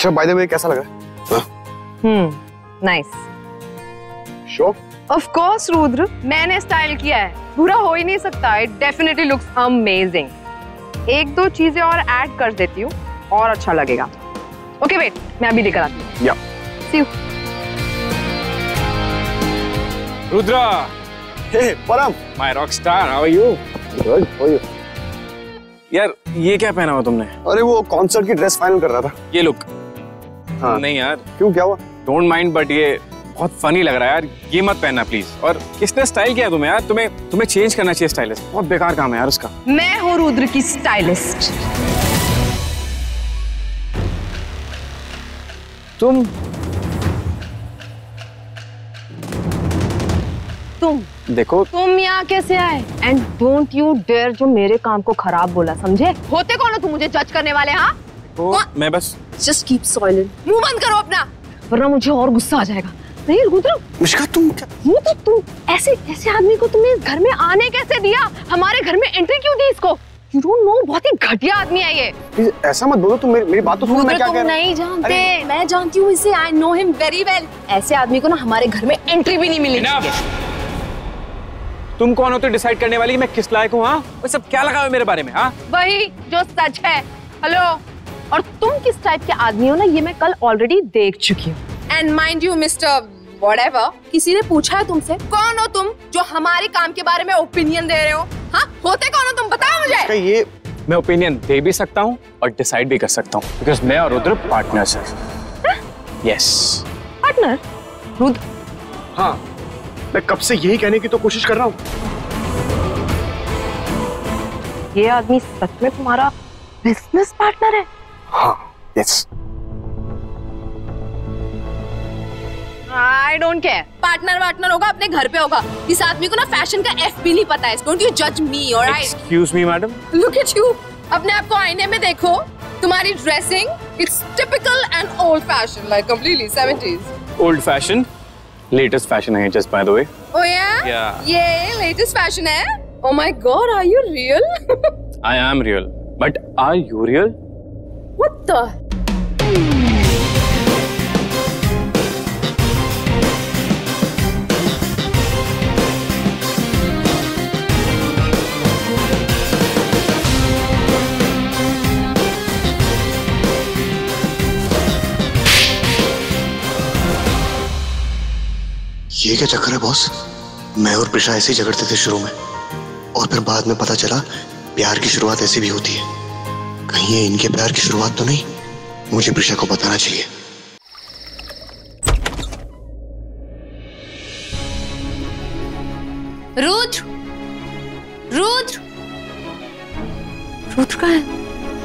अच्छा by the way कैसा लगा? Nice. Sure? Of course Rudra, मैंने स्टाइल किया है, बुरा हो ही नहीं सकता। It definitely looks amazing. एक दो चीजें और ऐड कर देती हूँ और अच्छा लगेगा। ओके वेट, मैं अभी लेकर आती हूँ। या सी you. Rudra, hey Param, my rock star, how are you? Good, how are you? यार ये क्या पहना हुआ तुमने? अरे वो कॉन्सर्ट की ड्रेस फाइनल कर रहा था। ये लुक? हाँ। नहीं यार, क्यों, क्या हुआ? डोंट माइंड, बट ये बहुत फनी लग रहा है यार, ये मत पहनना प्लीज। और किसने स्टाइल किया तुम्हें यार? तुम्हें चेंज करना चाहिए स्टाइलिस्ट, बहुत बेकार काम है यार उसका। मैं हूँ रुद्र की स्टाइलिस्ट। तुम देखो, तुम यहाँ कैसे आए? एंड डोंट यू डेयर जो मेरे काम को खराब बोला, समझे? होते कौन हो तुम मुझे जज करने वाले? हाँ, तो मैं बस जस्ट कीप साइलेंट। मुंह बंद करो अपना, वरना मुझे और गुस्सा आ जाएगा। नहीं रुद्र, मुश्का तुम क्या? वो तो तुम ऐसे आदमी को तुमने घर में आने कैसे दिया? हमारे घर में एंट्री क्यों दी इसको? यू डोंट नो, बहुत ही घटिया आदमी है ये। प्लीज ऐसा मत बोलो, तुम मेरी बात तो सुनो, मैं क्या कह रहा हूं। नहीं जानते, मैं जानती हूँ इसे, I know him very well. ऐसे आदमी को ना हमारे घर में एंट्री भी नहीं मिलेगी। तुम कौन होते डिसाइड करने वाली मैं किस लायक हूँ? हाँ, वो सब क्या लगा हुआ मेरे बारे में? हाँ, वही जो सच है। हेलो, और तुम किस टाइप के आदमी हो ना, ये मैं कल ऑलरेडी देख चुकी हूँ। And mind you mister whatever, किसी ने पूछा है तुमसे कौन हो तुम जो हमारे काम के बारे में ओपिनियन दे रहे हो? हाँ, होते कौन हो तुम, बताओ मुझे। ये मैं ओपिनियन दे भी सकता हूँ और डिसाइड भी कर सकता हूँ, बिकॉज मैं और रुद्र पार्टनर्स हैं। Yes, partner? रुद्र? हाँ, मैं कब से यही कहने की तो कोशिश कर रहा हूँ। ये आदमी सच में तुम्हारा बिजनेस पार्टनर है? हाँ, yes. I don't care. Partner होगा अपने घर पे होगा। इस आदमी को ना फैशन का एफ भी नहीं पता है। Don't you judge me, alright? Excuse me, madam. Look at you. अपने आप को आईने में देखो। तुम्हारी dressing, it's typical and old fashion, like completely 70s. Old fashion, latest fashion है just by the way. Oh yeah? Yeah. ये latest fashion है? Oh my God, are you real? I am real, but are you real? What the? ये क्या चक्कर है boss? मैं और प्रिशा ऐसे ही झगड़ते थे शुरू में, और फिर बाद में पता चला प्यार की शुरुआत ऐसे भी होती है। कहीं ये इनके प्यार की शुरुआत तो नहीं? मुझे प्रिशा को बताना चाहिए। रुद्र, रुद्र, रुद्र कहाँ है?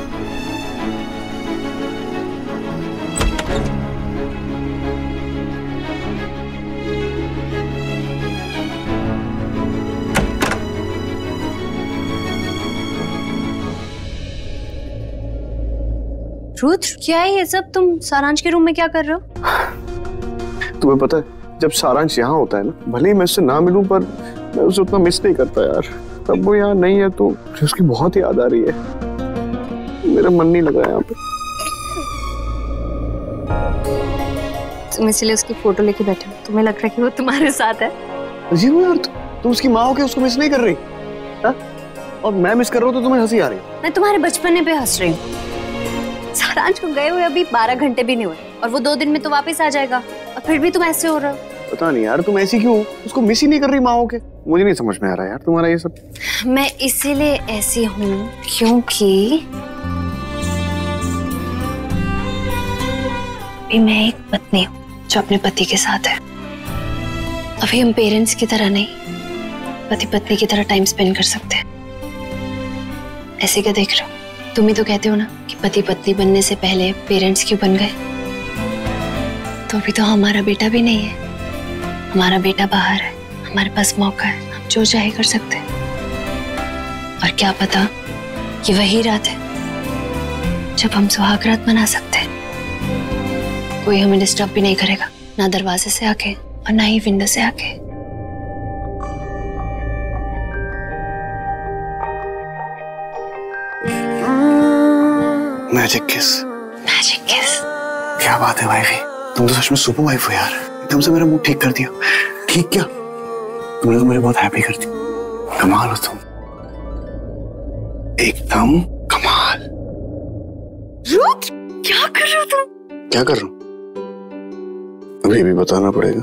रुद्र, क्या है ये सब? तुम सारांश के रूम में क्या कर रहे हो? तुम्हें पता है, जब सारांश यहाँ होता है ना, भले ही मैं उससे ना मिलूं, पर मैं उसे उतना मिस नहीं करता यार। तब वो यहाँ नहीं है तो उसकी बहुत याद आ रही है। मेरा मन नहीं लग रहा है यहाँ पे। तुम इसलिए उसकी फोटो लेके बैठे हो? तुम्हें लग रहा है कि वो तुम्हारे साथ है? अजीब हो यार, तुम उसकी माँ हो के उसको मिस नहीं कर रही? हा? और मैं मिस कर रहा हूँ तो तुम्हें हंसी आ रही? मैं तुम्हारे बचपने पे हंस रही हूँ। सारांश को गए हुए अभी 12 घंटे भी नहीं हुए और वो 2 दिन में तो वापस आ जाएगा, और फिर भी तुम ऐसे हो रहे हो। पता नहीं यार, तुम ऐसी क्यों? उसको मिस ही नहीं कर रही माँ हो के? मुझे नहीं समझ में आ रहा यार तुम्हारा ये सब। मैं इसीलिए ऐसी हूँ क्योंकि अभी मैं एक पत्नी हूँ जो अपने पति के साथ है। अभी हम पेरेंट्स की तरह नहीं, पति पत्नी की तरह टाइम स्पेंड कर सकते हैं। ऐसे क्या देख रहे हो? तुम ही तो कहते हो ना कि पति पत्नी बनने से पहले पेरेंट्स क्यों बन गए? तो अभी तो हमारा बेटा भी नहीं है। हमारा बेटा बाहर है, हमारे पास मौका है, हम जो चाहे कर सकते हैं। और क्या पता ये वही रात है जब हम सुहाग रात मना सकते हैं। कोई हमें डिस्टर्ब भी नहीं करेगा, ना दरवाजे से आके और ना ही विंडो से आके। मैजिक किस। मैजिक किस। क्या बात है वाइफी, तुम तो सच में सुपर वाइफ हो यार, एकदम से मेरा मूड ठीक कर दिया। ठीक क्या, तुमने तो मुझे बहुत हैप्पी कर दी। कमाल हो तुम, एकदम कमाल। रुद्र, क्या कर रहे हो तुम? क्या कर रहा हूँ अभी भी बताना पड़ेगा।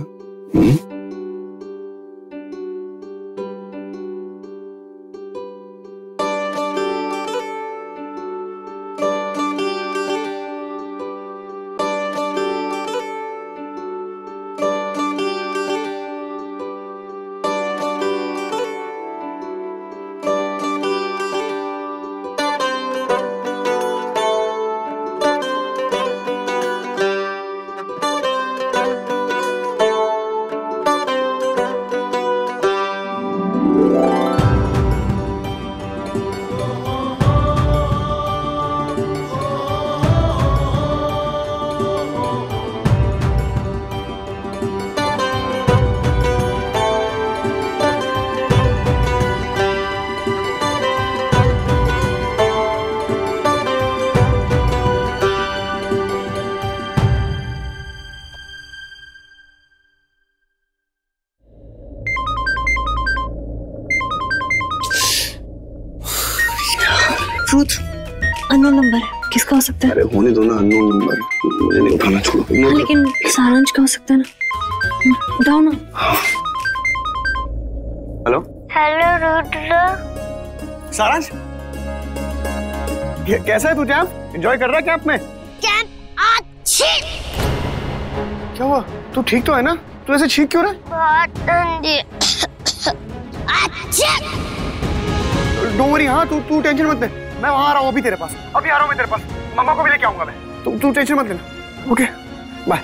अननोन नंबर है, किसका हो सकता है? अरे होने दो ना, अननोन नंबर, मुझे नहीं उठाना, छोड़ो। लेकिन सारांश का हो सकता है ना, उठाओ ना। Hello hello Rudra. सारांश, कैसा है तू? कैंप एंजॉय कर रहा है? कैंप में कैंप अच्छी। क्या हुआ? तू ठीक तो है ना? तू ऐसे छींक क्यों रहा है? बहुत ठंडी। अच्छा। डोंट वरी, हाँ तू टेंशन मत ले, मैं वहां आ रहा हूँ अभी तेरे पास, अभी आ रहा हूँ मैं तेरे पास, मम्मा को भी लेके आऊंगा मैं, तू टेंशन मत लेना। Okay bye.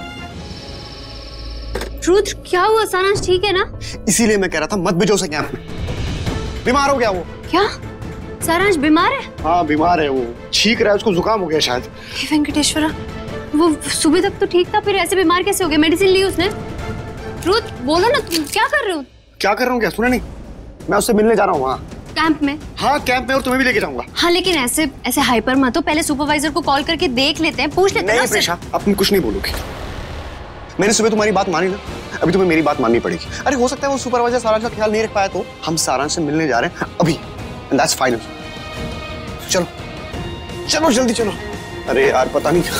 रुद्र, क्या हुआ? सारांश ठीक है ना? इसीलिए मैं कह रहा था मत भेजो उसे कैंप में, बीमार हो गया वो। क्या सारांश बीमार है? हाँ बीमार है वो, छींक रहा है, उसको जुकाम हो गया शायद। हे वेंकटेश्वरा, वो सुबह तक तो ठीक था, फिर ऐसे बीमार कैसे हो गया? मेडिसिन ली उसने? रुद्र बोलो ना, तुम क्या कर रहे हो? क्या कर रहा हूँ? क्या सुना नहीं? मैं उससे मिलने जा रहा हूँ वहाँ कैंप में। हाँ कैंप में, और तुम्हें भी लेके जाऊंगा। हाँ लेकिन ऐसे हाइपर मत हो, पहले सुपरवाइजर को कॉल करके देख लेते हैं, पूछ लेते हैं। नहीं प्रेशा, अब तुम कुछ नहीं बोलोगी। मैंने सुबह तुम्हारी बात मानी ना, अभी तुम्हें मेरी बात माननी पड़ेगी। अरे हो सकता है वो सुपरवाइजर सारांश का ख्याल नहीं रख पाया, तो हम सारांश से मिलने जा रहे हैं अभी, एंड दैट्स फाइनल। चलो चलो जल्दी चलो। अरे यार पता नहीं,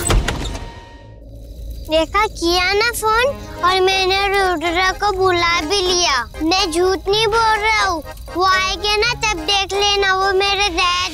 देखा किया ना फोन, और मैंने रुद्र को बुला भी लिया। मैं झूठ नहीं बोल रहा हूँ, वो आएंगे ना तब देख लेना, वो मेरे डैड